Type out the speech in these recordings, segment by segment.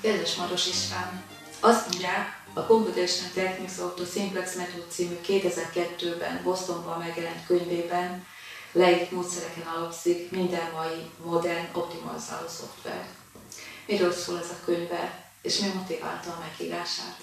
Kedves Maros István! Azt mondják, a Computational Techniques of the Simplex Method című 2002-ben Bostonban megjelent könyvében leírt módszereken alapszik minden mai modern optimalizáló szoftver. Miről szól ez a könyve, és mi motiválta a megírását?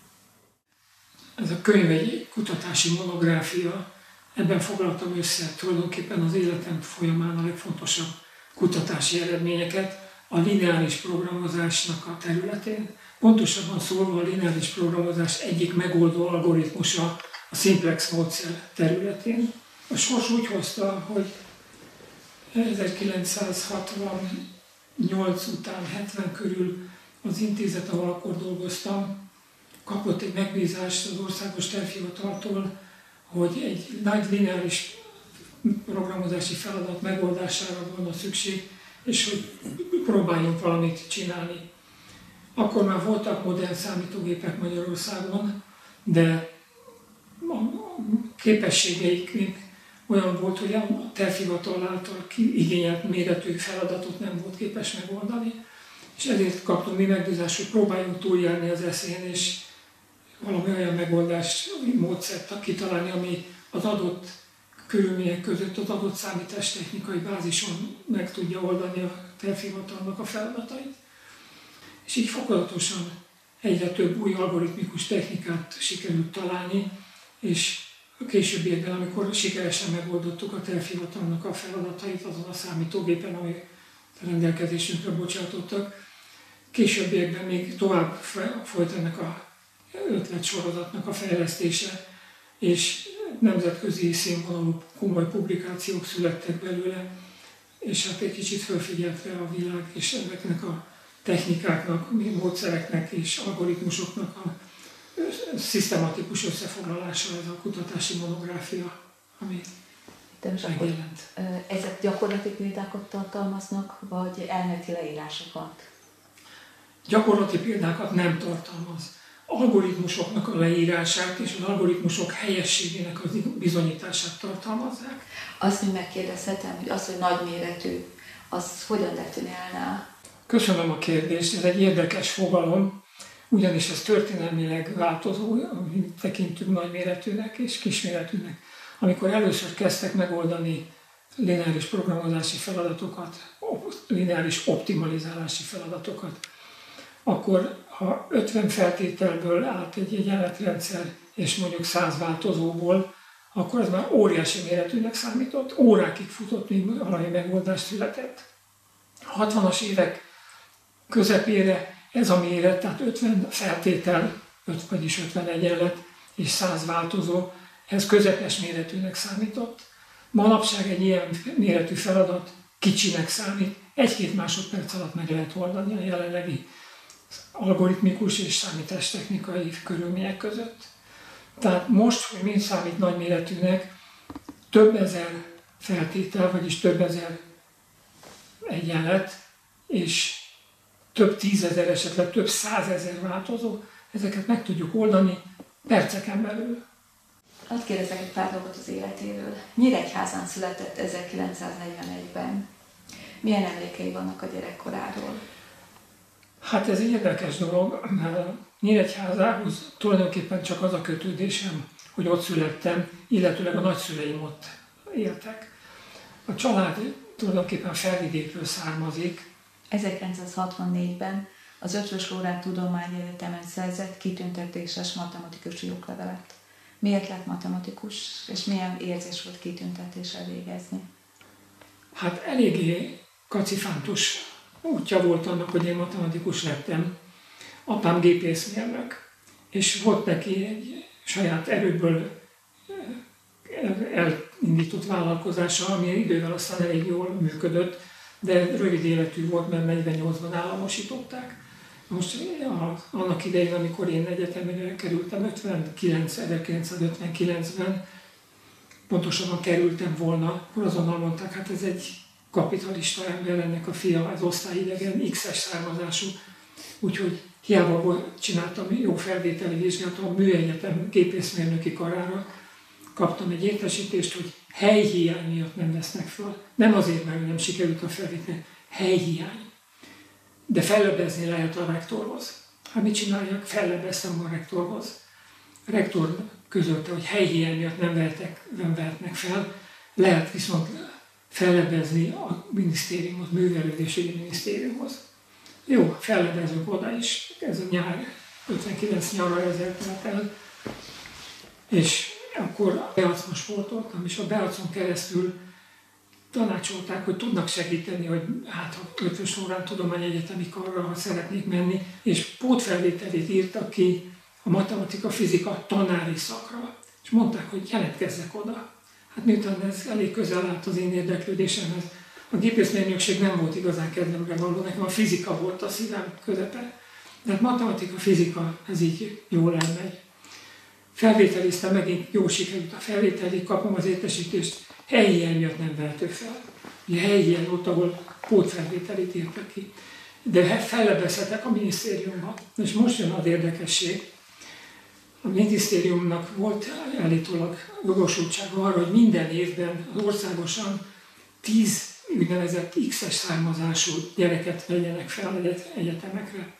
Ez a könyv egy kutatási monográfia. Ebben foglaltam össze tulajdonképpen az életem folyamán a legfontosabb kutatási eredményeket a lineáris programozásnak a területén. Pontosabban szólva a lineáris programozás egyik megoldó algoritmusa a Simplex módszer területén. A sors úgy hozta, hogy 1968 után, 70 körül az intézet, ahol akkor dolgoztam, kapott egy megbízást az Országos Tervhivataltól, hogy egy nagy lineáris programozási feladat megoldására volna szükség, és hogy próbáljunk valamit csinálni. Akkor már voltak modern számítógépek Magyarországon, de a képességeik még olyan volt, hogy a tervhivatal által igényelt méretű feladatot nem volt képes megoldani, és ezért kaptunk mi megbízást, hogy próbáljunk túljárni az eszén, és valami olyan megoldás, módszert kitalálni, ami az adott körülmények között, az adott számítástechnikai bázison meg tudja oldani a tervhivatalnak a feladatait. És így fokozatosan egyre több új algoritmikus technikát sikerült találni, és a későbbiekben, amikor sikeresen megoldottuk a tervhivatalnak a feladatait azon a számítógépen, amit rendelkezésünkre bocsátottak, későbbiekben még tovább folyt ennek a ötletsorozatnak a fejlesztése, és nemzetközi színvonalú komoly publikációk születtek belőle, és hát egy kicsit felfigyeltre a világ, és ezeknek a technikáknak, módszereknek és algoritmusoknak a szisztematikus összefoglalása ez a kutatási monográfia, ami megjelent. Ezek gyakorlati példákat tartalmaznak, vagy elméleti leírásokat? Gyakorlati példákat nem tartalmaz. Algoritmusoknak a leírását és az algoritmusok helyességének az bizonyítását tartalmazzák. Azt még megkérdezhetem, hogy az, hogy nagyméretű, az hogyan definiálná? Köszönöm a kérdést, ez egy érdekes fogalom, ugyanis ez történelmileg változó, amit tekintünk nagyméretűnek és kisméretűnek. Amikor először kezdtek megoldani lineáris programozási feladatokat, lineáris optimalizálási feladatokat, akkor ha 50 feltételből állt egy egyenletrendszer, és mondjuk 100 változóból, akkor ez már óriási méretűnek számított, órákig futott, míg valami megoldás született. A 60-as évek közepére ez a méret, tehát 50 feltétel, vagyis 50 egyenlet és 100 változó, ez közepes méretűnek számított. Manapság egy ilyen méretű feladat kicsinek számít, 1-2 másodperc alatt meg lehet oldani a jelenlegi algoritmikus és számítástechnikai körülmények között. Tehát most, hogy mind számít nagyméretűnek, több ezer feltétel, vagyis több ezer egyenlet, és több 10 000, esetleg több 100 000 változó, ezeket meg tudjuk oldani perceken belül. Hadd kérdezek egy pár dolgot az életéről. Nyíregyházán született 1941-ben. Milyen emlékei vannak a gyerekkoráról? Hát ez egy érdekes dolog, mert Nyíregyházához tulajdonképpen csak az a kötődésem, hogy ott születtem, illetőleg a nagyszüleim ott éltek. A család tulajdonképpen Felvidékről származik. 1964-ben az Eötvös Loránd Tudományegyetemen szerzett kitüntetéses matematikusi oklevelet. Miért lett matematikus, és milyen érzés volt kitüntetéssel végezni? Hát eléggé kacifántus útja volt annak, hogy én matematikus lettem. Apám gépészmérnök, és volt neki egy saját erőből elindított vállalkozása, ami idővel aztán elég jól működött, de rövid életű volt, mert 48-ban államosították. Most annak idején, amikor én egyetemre kerültem 1959-ben, pontosabban kerültem volna, akkor azonnal mondták, hát ez egy kapitalista ember, ennek a fia, az osztályidegen, X-es származású, úgyhogy hiába csináltam jó felvételi vizsgálatot, a Műegyetem gépészmérnöki karára kaptam egy értesítést, hogy helyhiány miatt nem vesznek fel. Nem azért, mert nem sikerült a felvétel, helyhiány. de fellebbezni lehet a rektorhoz. Hát mit csinálják? Fellebbeztem a rektorhoz. A rektor közölte, hogy helyhiány miatt nem vehetnek fel, lehet viszont fellebbezni a minisztériumhoz, művelődési minisztériumhoz. Jó, fellebbezünk oda is, ez a nyár, 59 nyara ezzel telt el, és akkor Beacon sportoltam, és a Beacon keresztül tanácsolták, hogy tudnak segíteni, hogy hát ha ötös órán tudományegyetemi karra, ha szeretnék menni, és pótfelvételét írtak ki a matematika-fizika tanári szakra, és mondták, hogy jelentkezzek oda. Hát miután ez elég közel állt az én érdeklődésemhez, a gépészmérnökség nem volt igazán kedvemre való, nekem a fizika volt a szívem közepe. De hát matematika-fizika, ez így jól elmegy. Felvételiztem, megint jó sikerült a felvételig, kapom az értesítést, helyihiány miatt nem vehető fel. Ugye helyihiány volt, ahol pótfelvételit írtak ki. De fellebbezhetek a minisztériumban. És most jön az érdekesség. A minisztériumnak volt állítólag jogosultsága arra, hogy minden évben országosan 10 úgynevezett X-es származású gyereket vegyenek fel egyetemekre.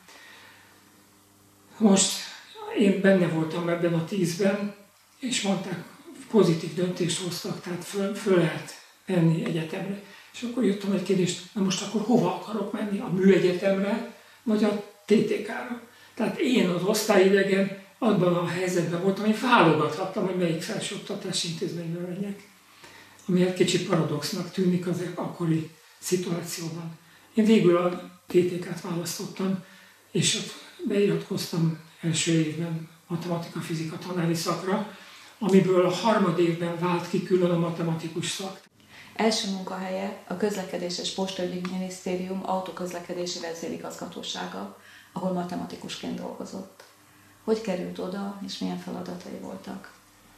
Most én benne voltam ebben a 10-ben, és mondták, pozitív döntést hoztak, tehát föl lehet menni egyetemre. És akkor jött a nagy kérdés, na most akkor hova akarok menni? A műegyetemre, vagy a TTK-ra? Tehát én az osztályidegen abban a helyzetben voltam, hogy válogathattam, hogy melyik felsőoktatási intézményben menjek. Ami egy kicsit paradoxnak tűnik az akkori szituációban. Én végül a TTK-t választottam, és ott beiratkoztam első évben matematika-fizika tanári szakra, amiből a harmad évben vált ki külön a matematikus szak. Első munkahelye a Közlekedés és Postaügyi Minisztérium autóközlekedési vezérigazgatósága, ahol matematikusként dolgozott. Hogy került oda, és milyen feladatai voltak?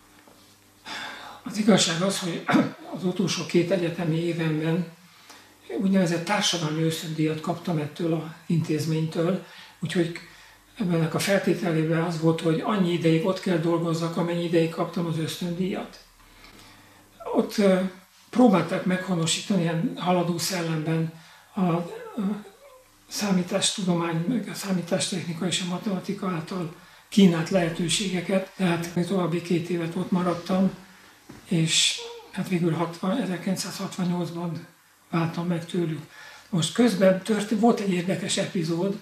Az igazság az, hogy az utolsó 2 egyetemi évemben úgynevezett társadalmi ösztöndíjat kaptam ettől az intézménytől, úgyhogy ebben a feltételében az volt, hogy annyi ideig ott kell dolgozzak, amennyi ideig kaptam az ösztöndíjat. Ott próbálták meghonosítani ilyen haladó szellemben a számítástudomány, meg a számítástechnika és a matematika által kínált lehetőségeket, tehát további 2 évet ott maradtam, és hát végül 1968-ban váltam meg tőlük. Most közben volt egy érdekes epizód,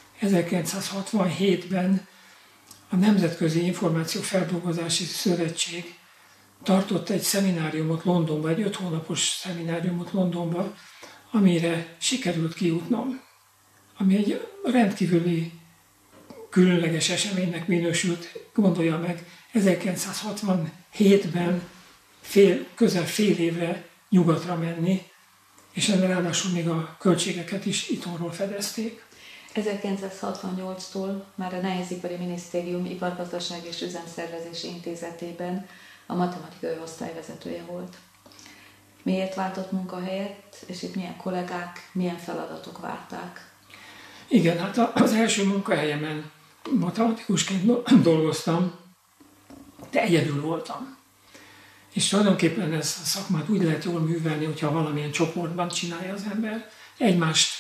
1967-ben a Nemzetközi Információfeldolgozási Szövetség tartott egy szemináriumot Londonba, egy 5 hónapos szemináriumot Londonba, amire sikerült kijutnom, ami egy rendkívüli, különleges eseménynek minősült, gondolja meg, 1967-ben közel fél évre nyugatra menni, és ráadásul még a költségeket is itthonról fedezték. 1968-tól már a Nehézipari Minisztérium Ipargazdaság és Üzemszervezési Intézetében a matematikai osztályvezetője volt. Miért váltott munkahelyet, és itt milyen kollégák, milyen feladatok várták? Igen, hát az első munkahelyemen matematikusként dolgoztam, de egyedül voltam. És tulajdonképpen ez a szakmát úgy lehet jól művelni, hogyha valamilyen csoportban csinálja az ember. Egymást,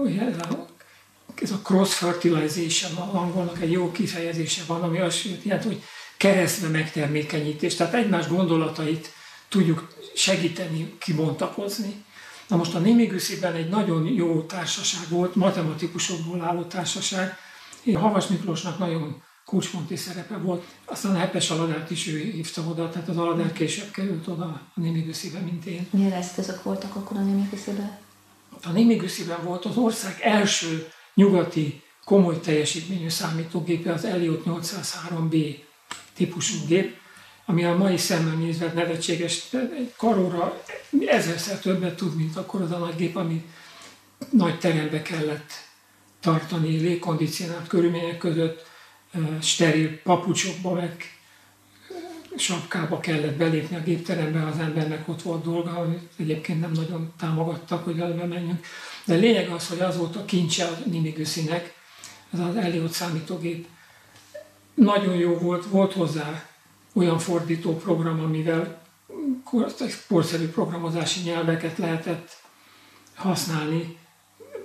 ez a cross-fertilization, angolnak egy jó kifejezése van, ami azt jelenti, hogy keresztbe megtermékenyítés, tehát egymás gondolatait tudjuk segíteni, kibontakozni. Na most a Némégőszében egy nagyon jó társaság volt, matematikusokból álló társaság. Havas Miklósnak nagyon kulcsponti szerepe volt. Aztán a Hepes Aladert is ő hívta oda, tehát az Aladert később került oda a Némégőszébe, mint én. Milyen eszközök voltak akkor a Némégőszében? A Némégőszében volt az ország első nyugati komoly teljesítményű számítógépe, az Elliot 803B típusú gép, ami a mai szemmel nézve nevetséges, egy karóra 1000-szer többet tud, mint akkor az a nagy gép, ami nagy terembe kellett tartani, légkondicionált körülmények között, steril papucsokba, meg sapkába kellett belépni a gépterembe, az embernek ott volt dolga, amit egyébként nem nagyon támogattak, hogy előbb menjünk. De a lényeg az, hogy az volt a kincse a Némégőszinek, ez az Elliot számítógép. Nagyon jó volt hozzá olyan fordító program, amivel korszerű programozási nyelveket lehetett használni,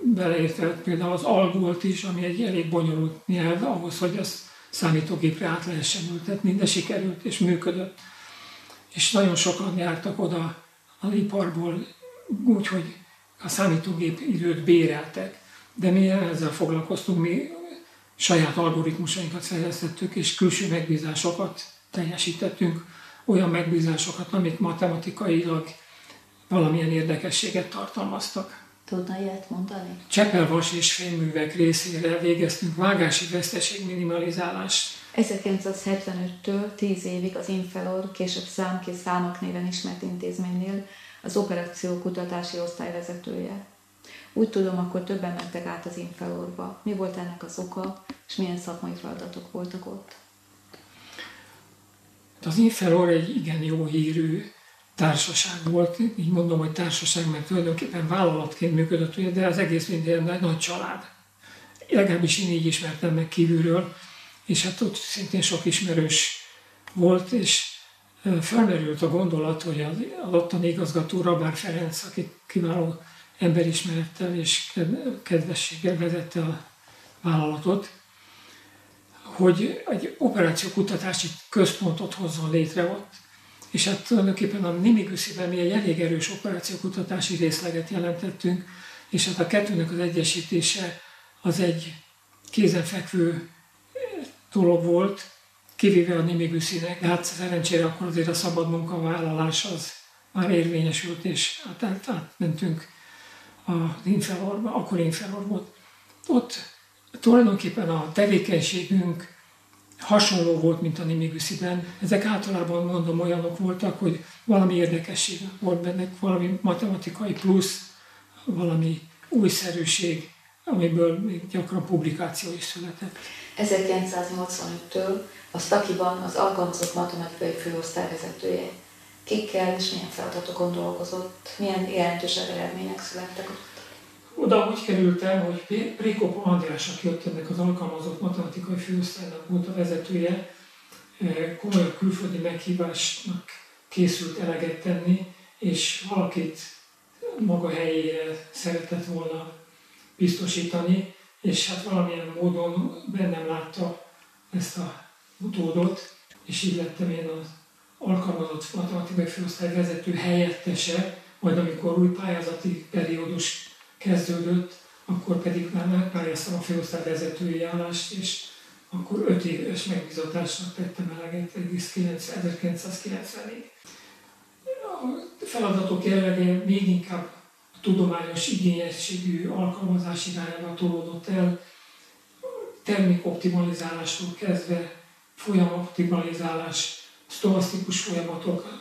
beleértve például az algolt is, ami egy elég bonyolult nyelv ahhoz, hogy azt számítógépre át lehessen ültetni, de sikerült és működött. És nagyon sokan jártak oda az iparból, úgyhogy a számítógép időt béreltek. De mi ezzel foglalkoztunk, mi saját algoritmusainkat fejlesztettük, és külső megbízásokat teljesítettünk, olyan megbízásokat, amik matematikailag valamilyen érdekességet tartalmaztak. Tudna ilyet mondani? Cseppelvas és fémművek részére végeztünk vágási veszteség minimalizálást. 1975-től 10 évig az Infelor, később Számkész Számok néven ismert intézménynél az operációkutatási osztály vezetője. Úgy tudom, akkor többen mentek át az Infelorba. Mi volt ennek az oka, és milyen szakmai feladatok voltak ott? Az Infelor egy igen jó hírű társaság volt, így mondom, hogy társaság, mert tulajdonképpen vállalatként működött, de az egész minden egy nagy család. Legalábbis én így ismertem meg kívülről, és hát ott szintén sok ismerős volt, és felmerült a gondolat, hogy az ottani igazgató Rabár Ferenc, aki kiváló emberismerettel és kedvességgel vezette a vállalatot, hogy egy operációkutatási központot hozzon létre ott. És hát tulajdonképpen a Nimigusziben mi egy elég erős operációkutatási részleget jelentettünk, és hát a kettőnek az egyesítése az egy kézenfekvő dolog volt, kivéve a Nimiguszinek. Hát szerencsére akkor azért a szabad munkavállalás az már érvényesült, és átmentünk az Infelorba, akkor Infelor volt. Ott tulajdonképpen a tevékenységünk hasonló volt, mint a Nimigusziben. Ezek általában, mondom, olyanok voltak, hogy valami érdekesség volt benne, valami matematikai plusz, valami újszerűség, amiből még gyakran publikáció is született. 1985-től a Stakiban az alkalmazott matematikai főosztály vezetője. Kikkel és milyen feladatokon dolgozott, milyen jelentősebb eredmények születtek ott? Oda úgy kerültem, hogy Prékop András, aki ott ennek az alkalmazott matematikai főosztálynak volt a vezetője, komolyabb külföldi meghívásnak készült eleget tenni, és valakit maga helyére szeretett volna biztosítani, és hát valamilyen módon bennem látta ezt a utódot, és így lettem én az alkalmazott matematikai főosztály vezető helyettese, majd amikor új pályázati periódus kezdődött, akkor pedig már megpályáztam a főosztály vezetői állást, és akkor 5 éves megbízatásnak tettem eleget egész 1990-ig. A feladatok jellege még inkább a tudományos igényességű alkalmazás irányába tolódott el, termékoptimalizálástól kezdve folyamoptimalizálás, sztochasztikus folyamatok,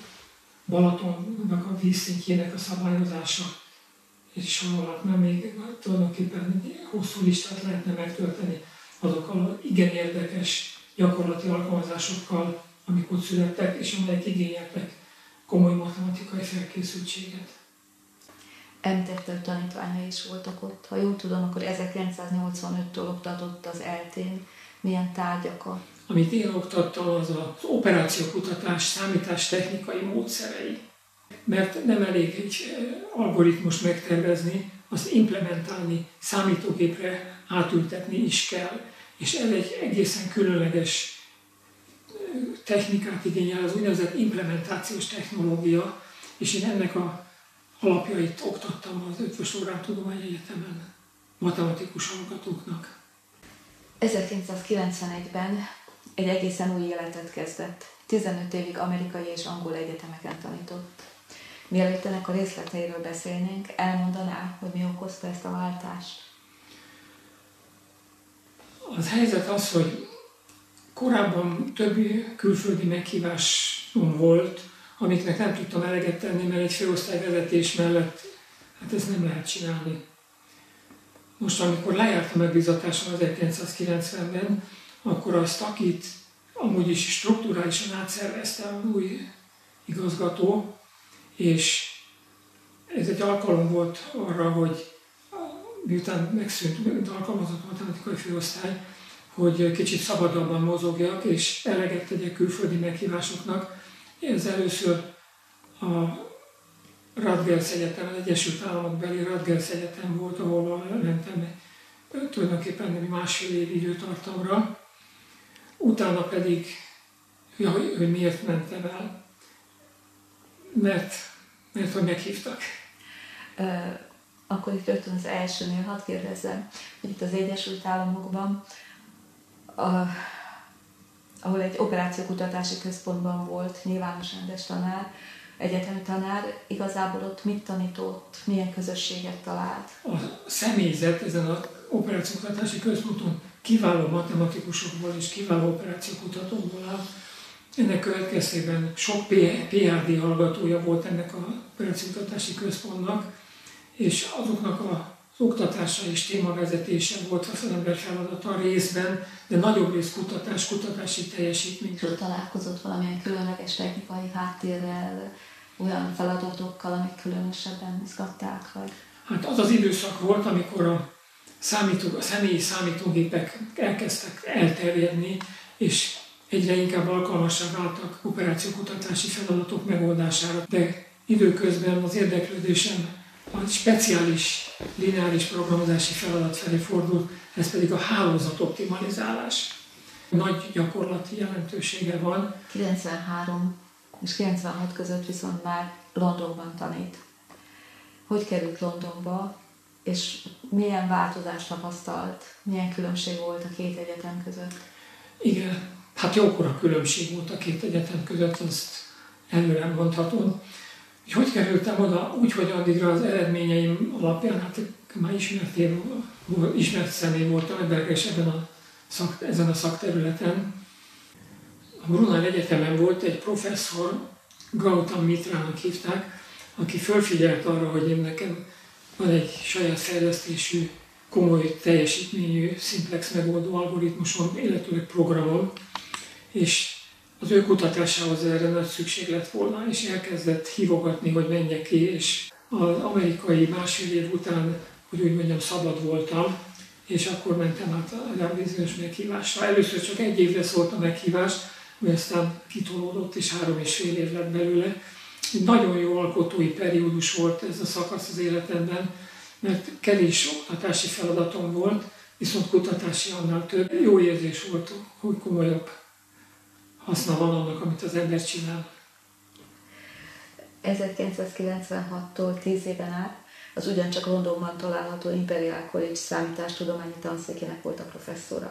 Balatonnak a vízszintjének a szabályozása, és sorolhatnám még, tulajdonképpen egy hosszú listát lehetne megtölteni azokkal igen érdekes gyakorlati alkalmazásokkal, amik ott születtek, és amelyek igényeltek komoly matematikai felkészültséget. Említette, hogy tanítványai is voltak ott. Ha jól tudom, akkor 1985-től oktatott az ELTÉN. Milyen tárgyakat? Amit én oktattam, az az operációkutatás számítástechnikai módszerei. Mert nem elég egy algoritmust megtervezni, azt implementálni, számítógépre átültetni is kell. És ez egy egészen különleges technikát igényel, az úgynevezett implementációs technológia, és én ennek a alapjait oktattam az Eötvös Loránd Tudományegyetemen matematikus hallgatóknak. 1991-ben egy egészen új életet kezdett. 15 évig amerikai és angol egyetemeken tanított. Mielőtt ennek a részleteiről beszélnénk, elmondaná, hogy mi okozta ezt a váltást? Az helyzet az, hogy korábban több külföldi meghívásom volt, amiknek nem tudtam eleget tenni, mert egy főosztályvezetés mellett hát ezt nem lehet csinálni. Most, amikor lejárt a megbízatásom 1990-ben, akkor a Stakit amúgy is strukturálisan átszervezte a új igazgató, és ez egy alkalom volt arra, hogy miután megszűnt, mint alkalmazott matematikai főosztály, hogy kicsit szabadabban mozogjak, és eleget tegyek külföldi meghívásoknak. Ez először a Rutgers Egyetem, az Egyesült Államok beli Rutgers Egyetem volt, ahol mentem tulajdonképpen másfél év időtartamra. Utána pedig, hogy miért mentem el, mert hogy meghívtak. Akkor itt rögtön az elsőnél hadd kérdezzem, hogy itt az Egyesült Államokban, ahol egy operációkutatási központban volt nyilvános rendes tanár, egyetemi tanár, igazából ott mit tanított, milyen közösséget talált? A személyzet ezen az operációkutatási központon kiváló matematikusokból és kiváló operációkutatókból áll. Ennek következtében sok PhD hallgatója volt ennek az operációkutatási központnak, és azoknak az oktatása és témavezetése volt az ember feladata részben, de nagyobb rész kutatási teljesítmény. Találkozott valamilyen különleges technikai háttérrel, olyan feladatokkal, amik különösebben izgatták? Vagy? Hát az az időszak volt, amikor a személyi számítógépek elkezdtek elterjedni, és egyre inkább alkalmassá váltak operációkutatási feladatok megoldására. De időközben az érdeklődésem a speciális lineáris programozási feladat felé fordult, ez pedig a hálózatoptimalizálás. Nagy gyakorlati jelentősége van. 93 és 96 között viszont már Londonban tanít. Hogy került Londonba, és milyen változást tapasztalt, milyen különbség volt a két egyetem között? Igen, hát jókora különbség volt a két egyetem között, azt előre mondhatom. Hogy kerültem oda? Úgy, hogy addigra az eredményeim alapján, hát már ismert személy voltam emberekes ezen a szakterületen. A Brunel Egyetemen volt egy professzor, Gautam Mitrának hívták, aki fölfigyelt arra, hogy én nekem van egy saját fejlesztésű, komoly teljesítményű szimplex megoldó algoritmusom, illetőleg programom, és az ő kutatásához erre nagy szükség lett volna, és elkezdett hívogatni, hogy menjek ki, és az amerikai másfél év után, hogy úgy mondjam, szabad voltam, és akkor mentem át a bizonyos meghívásra. Először csak egy évre szólt a meghívás, hogy aztán kitolódott, és 3,5 év lett belőle. Egy nagyon jó alkotói periódus volt ez a szakasz az életemben, mert kevés oktatási feladatom volt, viszont kutatási annál több. Jó érzés volt, hogy komolyabb haszna van annak, amit az ember csinál. 1996-tól 10 éven át az ugyancsak Londonban található Imperial College számítástudományi tanszékének volt a professzora.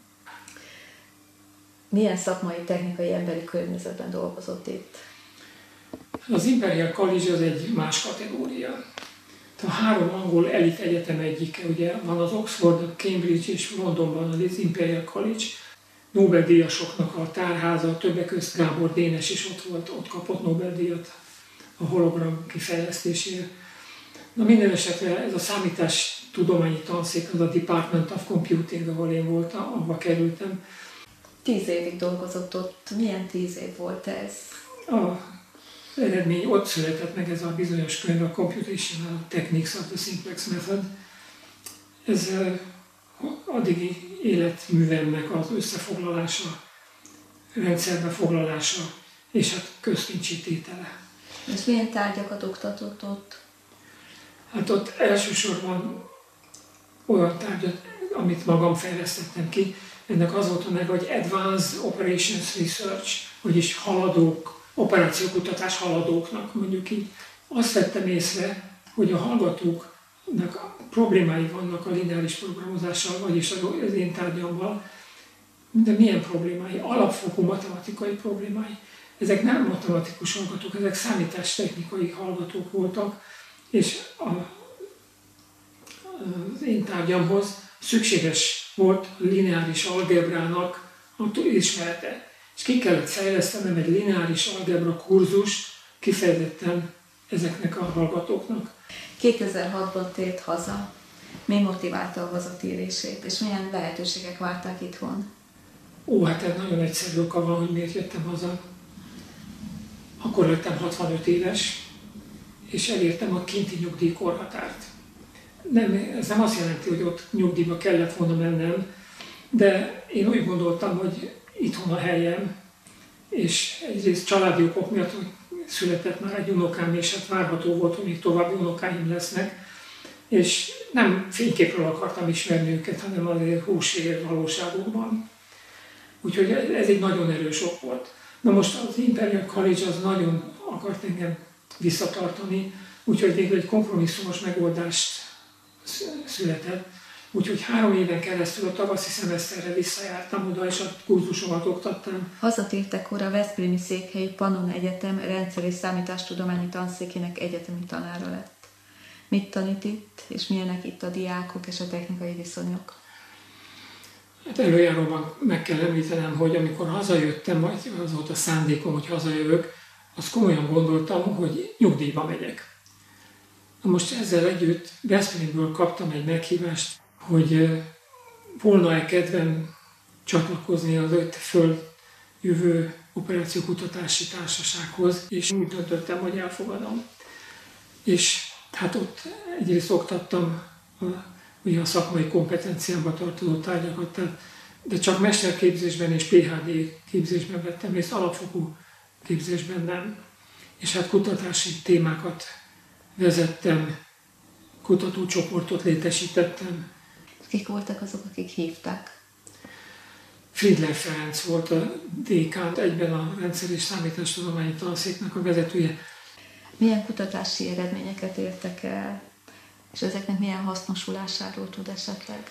Milyen szakmai, technikai, emberi környezetben dolgozott itt? Az Imperial College az egy más kategória. A 3 angol elit egyetem egyike, ugye van az Oxford, a Cambridge és Londonban az Imperial College. Nobel-díjasoknak a tárháza, többek közt Gábor Dénes is ott volt, ott kapott Nobel-díjat a hologram kifejlesztésére. Na minden esetre ez a számítástudományi tanszék, az a Department of Computing, ahol én voltam, abba kerültem. 10 évig dolgozott ott. Milyen 10 év volt ez? Az eredmény ott született meg ez a bizonyos könyv, a Computational Techniques of the Simplex Method. Ez addigi életművemnek az összefoglalása, rendszerbe foglalása, és hát közkincsítétele. És milyen tárgyakat oktatott ott? Hát ott elsősorban olyan tárgyat, amit magam fejlesztettem ki. Ennek az volt a neve, hogy Advanced Operations Research, vagyis haladók, operációkutatás haladóknak, mondjuk így. Azt vettem észre, hogy a hallgatóknak problémái vannak a lineáris programozással, vagyis az én tárgyammal, de milyen problémái? Alapfokú matematikai problémái. Ezek nem matematikus hallgatók, ezek számítástechnikai hallgatók voltak, és az én tárgyamhoz szükséges volt lineáris algebrának a ismerete. És ki kellett fejlesztenem egy lineáris algebra kurzust kifejezetten ezeknek a hallgatóknak. 2006-ban tért haza. Mi motiválta a hazatérését, és milyen lehetőségek várták itthon? Hát ez nagyon egyszerű oka van, hogy miért jöttem haza. Akkor lettem 65 éves, és elértem a kinti nyugdíjkorhatárt. Ez nem azt jelenti, hogy ott nyugdíjba kellett volna mennem, de én úgy gondoltam, hogy itthon a helyem, és egyrészt családi okok miatt, hogy született már egy unokám, és hát várható volt, hogy még további unokáim lesznek, és nem fényképről akartam ismerni őket, hanem azért húsér valóságokban. Úgyhogy ez egy nagyon erős ok volt. Na most az Imperial College az nagyon akart engem visszatartani, úgyhogy végül egy kompromisszumos megoldást született. Úgyhogy 3 éven keresztül a tavaszi szemeszterre visszajártam oda, és a kurzusomat oktattam. Hazatértekor a veszprémi székhelyi Pannon Egyetem rendszer- és számítástudományi tanszékének egyetemi tanára lett. Mit tanít itt, és milyenek itt a diákok és a technikai viszonyok? Hát előjáróban meg kell említenem, hogy amikor hazajöttem, vagy az volt a szándékom, hogy hazajövök, azt komolyan gondoltam, hogy nyugdíjba megyek. Na most ezzel együtt Veszprémből kaptam egy meghívást, hogy volna-e kedvem csatlakozni az 5 följövő operációkutatási társasághoz, és úgy döntöttem, hogy elfogadom. És hát ott egyrészt oktattam ugye a szakmai kompetenciámba tartozó tárgyakat, de csak mesterképzésben és PhD képzésben vettem részt, alapfokú képzésben nem. És hát kutatási témákat vezettem, kutatócsoportot létesítettem. Kik voltak azok, akik hívták? Friedler Ferenc volt a dékán, egyben a rendszer- és számítástudományi tanszéknek a vezetője. Milyen kutatási eredményeket értek el, és ezeknek milyen hasznosulásáról tud esetleg?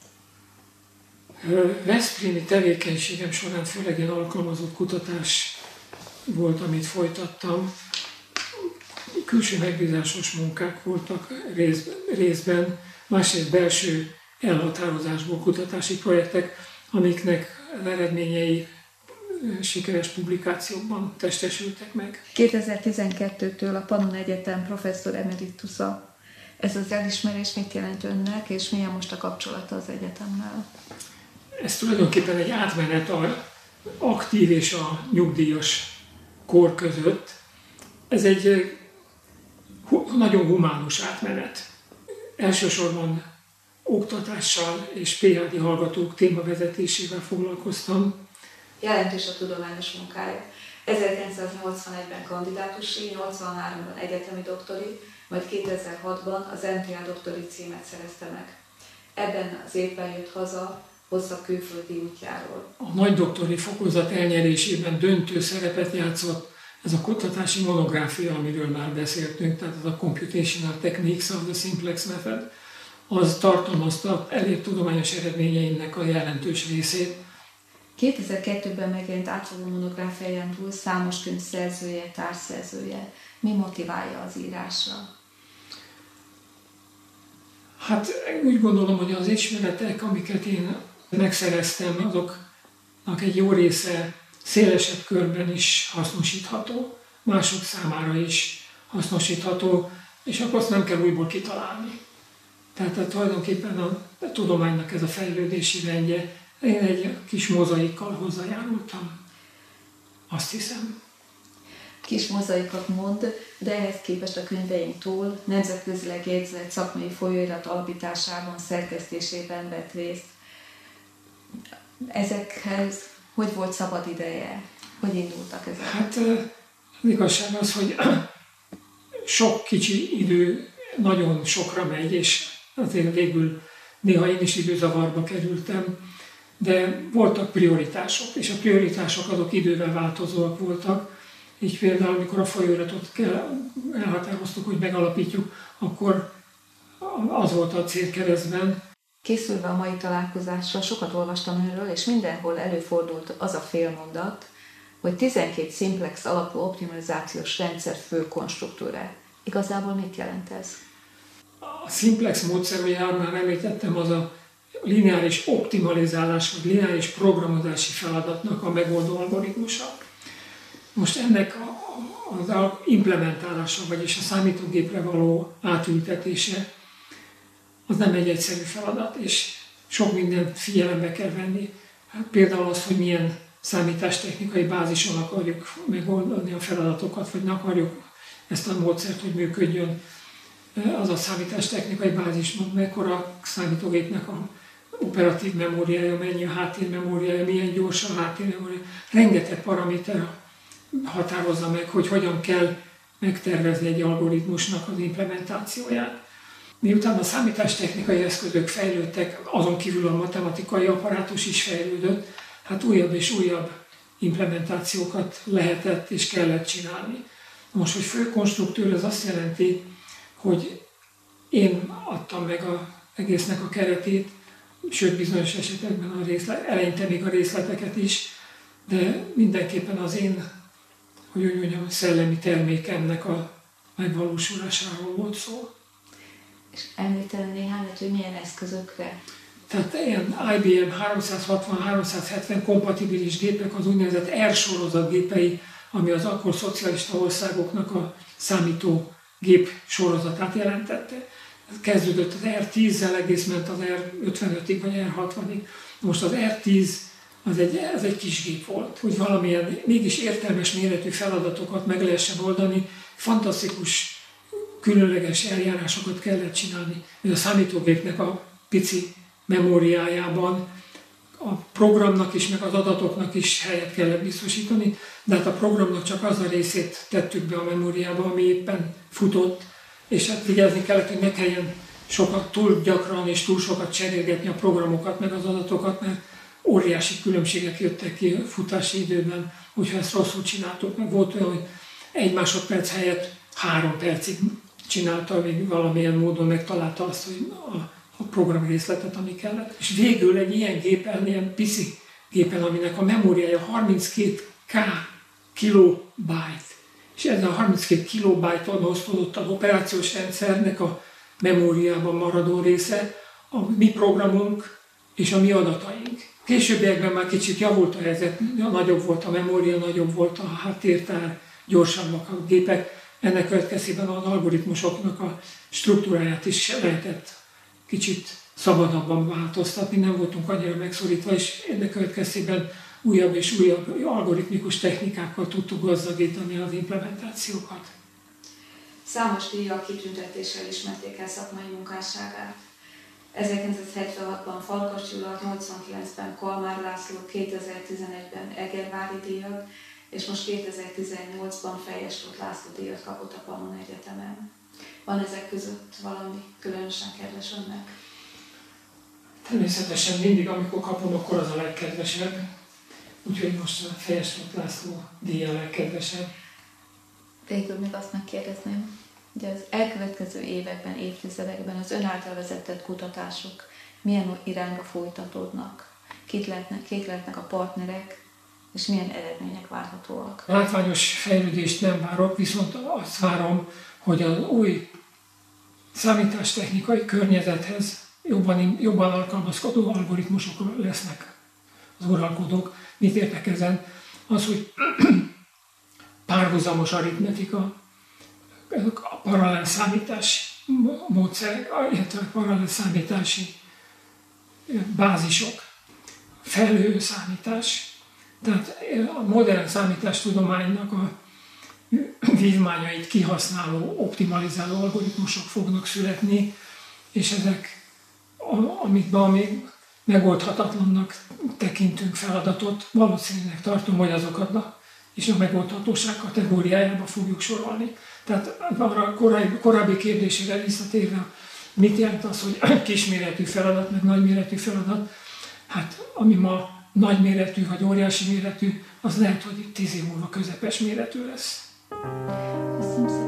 Veszprémi tevékenységem során főleg ilyen alkalmazott kutatás volt, amit folytattam. Külső megbízásos munkák voltak részben, másrészt belső elhatározásból kutatási projektek, amiknek az eredményei sikeres publikációkban testesültek meg. 2012-től a Pannon Egyetem professzor emeritusa. Ez az elismerés mit jelent önnek, és milyen most a kapcsolata az egyetemmel? Ez tulajdonképpen egy átmenet az aktív és a nyugdíjas kor között. Ez egy nagyon humánus átmenet. Elsősorban oktatással és PhD hallgatók témavezetésével foglalkoztam. Jelentős a tudományos munkája. 1981-ben kandidátusi, 83-ban egyetemi doktori, majd 2006-ban az MTA doktori címet szerezte meg. Ebben az évben jött haza hosszabb külföldi útjáról. A nagy doktori fokozat elnyerésében döntő szerepet játszott ez a kutatási monográfia, amiről már beszéltünk, tehát az a Computational Techniques of the Simplex Method, az tartalmazta elért tudományos eredményeinek a jelentős részét. 2002-ben megjelent átfogó monográfiáján túl számos könyv szerzője, társszerzője. Mi motiválja az írásra? Hát úgy gondolom, hogy az ismeretek, amiket én megszereztem, azoknak egy jó része szélesebb körben is hasznosítható, mások számára is hasznosítható, és akkor azt nem kell újból kitalálni. Tehát tulajdonképpen a tudománynak ez a fejlődési rendje, én egy kis mozaikkal hozzájárultam, azt hiszem. Kis mozaikat mond, de ehhez képest a könyveink túl nemzetközileg jegyzett szakmai folyóirat alapításában, szerkesztésében vett részt. Ezekhez hogy volt szabad ideje? Hogy indultak ezek? Hát az igazság az, hogy sok kicsi idő nagyon sokra megy, és azért végül néha én is időzavarba kerültem, de voltak prioritások, és a prioritások azok idővel változóak voltak. Így például, amikor a folyóiratot elhatároztuk, hogy megalapítjuk, akkor az volt a célkeresztben. Készülve a mai találkozásra sokat olvastam önről, és mindenhol előfordult az a félmondat, hogy 12 szimplex alapú optimalizációs rendszer fő konstruktúra. Igazából mit jelent ez? A szimplex módszer, ugye már említettem, az a lineáris optimalizálás, vagy lineáris programozási feladatnak a megoldó algoritmusa. Most ennek az implementálása, vagyis a számítógépre való átültetése, az nem egy egyszerű feladat, és sok mindent figyelembe kell venni. Hát például az, hogy milyen számítástechnikai bázison akarjuk megoldani a feladatokat, vagy akarjuk ezt a módszert, hogy működjön. Az a számítástechnikai bázis, mekkora a számítógépnek a operatív memóriája, mennyi a háttérmemóriája, milyen gyors a háttérmemória. Rengeteg paraméter határozza meg, hogy hogyan kell megtervezni egy algoritmusnak az implementációját. Miután a számítástechnikai eszközök fejlődtek, azon kívül a matematikai apparátus is fejlődött, hát újabb és újabb implementációkat lehetett és kellett csinálni. Most, hogy főkonstruktőr, ez azt jelenti, hogy én adtam meg az egésznek a keretét, sőt bizonyos esetekben eleinte még a részleteket is, de mindenképpen az én, hogy úgy mondjam, szellemi termékemnek a megvalósulásáról volt szó. És említeni néhányat, hogy milyen eszközökre? Tehát ilyen IBM 360-370 kompatibilis gépek, az úgynevezett R-sorozat gépei, ami az akkor szocialista országoknak a számítógép sorozatát jelentette. Kezdődött az R10-zel, egész ment az R55-ig vagy R60-ig. Most az R10 az egy kis gép volt, hogy valamilyen mégis értelmes méretű feladatokat meg lehessen oldani, fantasztikus, különleges eljárásokat kellett csinálni. A számítógépnek a pici memóriájában a programnak is, meg az adatoknak is helyet kellett biztosítani, de hát a programnak csak az a részét tettük be a memóriába, ami éppen futott, és hát vigyázni kellett, hogy ne kelljen túl gyakran és túl sokat cserélgetni a programokat, meg az adatokat, mert óriási különbségek jöttek ki a futási időben, hogyha ezt rosszul csináltuk, meg volt olyan, hogy 1 másodperc helyett 3 percig csinálta, még valamilyen módon megtalálta azt, hogy a program részletet, ami kellett. És végül egy ilyen gépen, ilyen pici gépen, aminek a memóriája 32K kilobyte, és ezen a 32 kilobyte-on osztódott az operációs rendszernek a memóriában maradó része, a mi programunk és a mi adataink. Későbbiekben már kicsit javult a helyzet, nagyobb volt a memória, nagyobb volt a háttértár, gyorsabbak a gépek. Ennek következtében az algoritmusoknak a struktúráját is lehetett kicsit szabadabban változtatni, nem voltunk annyira megszorítva, és ennek következtében újabb és újabb algoritmikus technikákkal tudtuk gazdagítani az implementációkat. Számos díjjal, kitüntetéssel ismerték el szakmai munkásságát. 1976-ban Farkas Gyula, 89-ben Kalmár László, 2011-ben Egervári díjat, és most 2018-ban Fejestót László díjat kapott a Pannon Egyetemen. Van ezek között valami különösen kedves önnek? Természetesen mindig, amikor kapom, akkor az a legkedvesebb. Úgyhogy most a Fejestót László díja a legkedvesebb. Végül még azt megkérdezném, hogy az elkövetkező években, évtizedekben az ön által vezetett kutatások milyen irányba folytatódnak? Kik lehetnek a partnerek, és milyen eredmények várhatóak? Látványos fejlődést nem várok, viszont azt várom, hogy az új számítástechnikai környezethez jobban alkalmazkodó algoritmusok lesznek az uralkodók. Mit értek ezen? Az, hogy párhuzamos aritmetika, a paralel számítás módszerek, illetve paralel számítási bázisok, felhőszámítás, tehát a modern számítástudománynak a vívmányait kihasználó, optimalizáló algoritmusok fognak születni, és ezek, amikben még megoldhatatlannak tekintünk feladatot, valószínűleg tartom, hogy azokat és a megoldhatóság kategóriájába fogjuk sorolni. Tehát arra korábbi kérdésére visszatérve, mit jelent az, hogy kisméretű feladat, meg nagyméretű feladat? Hát ami ma nagyméretű vagy óriási méretű, az lehet, hogy 10 év múlva közepes méretű lesz. Köszönöm